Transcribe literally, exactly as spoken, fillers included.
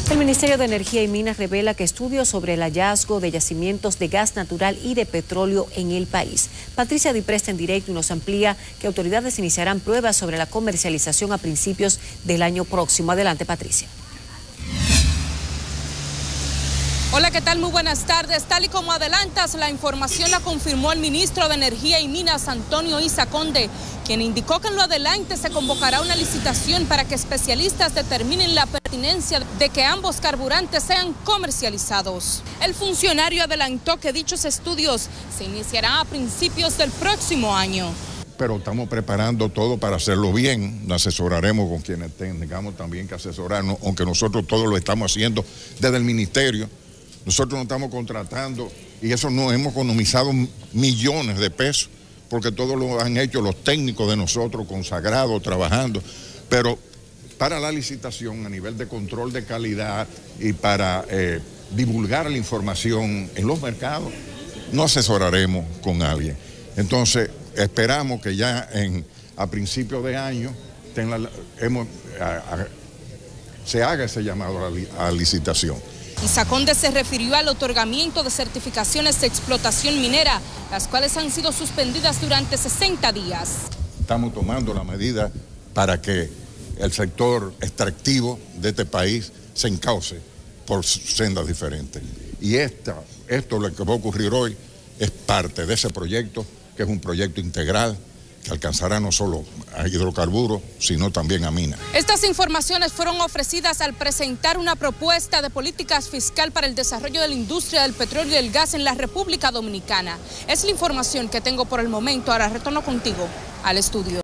El Ministerio de Energía y Minas revela que estudios sobre el hallazgo de yacimientos de gas natural y de petróleo en el país. Patricia Di Presta en directo y nos amplía que autoridades iniciarán pruebas sobre la comercialización a principios del año próximo. Adelante, Patricia. Hola, ¿qué tal? Muy buenas tardes. Tal y como adelantas, la información la confirmó el ministro de Energía y Minas, Antonio Isa Conde, quien indicó que en lo adelante se convocará una licitación para que especialistas determinen la pertinencia de que ambos carburantes sean comercializados. El funcionario adelantó que dichos estudios se iniciarán a principios del próximo año. Pero estamos preparando todo para hacerlo bien. Nos asesoraremos con quienes tengamos también que asesorarnos, aunque nosotros todo lo estamos haciendo desde el ministerio. Nosotros no estamos contratando y eso nos hemos economizado millones de pesos porque todo lo han hecho los técnicos de nosotros consagrados, trabajando. Pero para la licitación a nivel de control de calidad y para eh, divulgar la información en los mercados, no asesoraremos con alguien. Entonces, esperamos que ya en, a principios de año tenga, hemos, a, a, se haga ese llamado a, li, a licitación. Isa Conde se refirió al otorgamiento de certificaciones de explotación minera, las cuales han sido suspendidas durante sesenta días. Estamos tomando la medida para que el sector extractivo de este país se encauce por sendas diferentes. Y esta, esto lo que va a ocurrir hoy es parte de ese proyecto, que es un proyecto integral que alcanzará no solo a hidrocarburos, sino también a minas. Estas informaciones fueron ofrecidas al presentar una propuesta de políticas fiscal para el desarrollo de la industria del petróleo y del gas en la República Dominicana. Es la información que tengo por el momento. Ahora retorno contigo al estudio.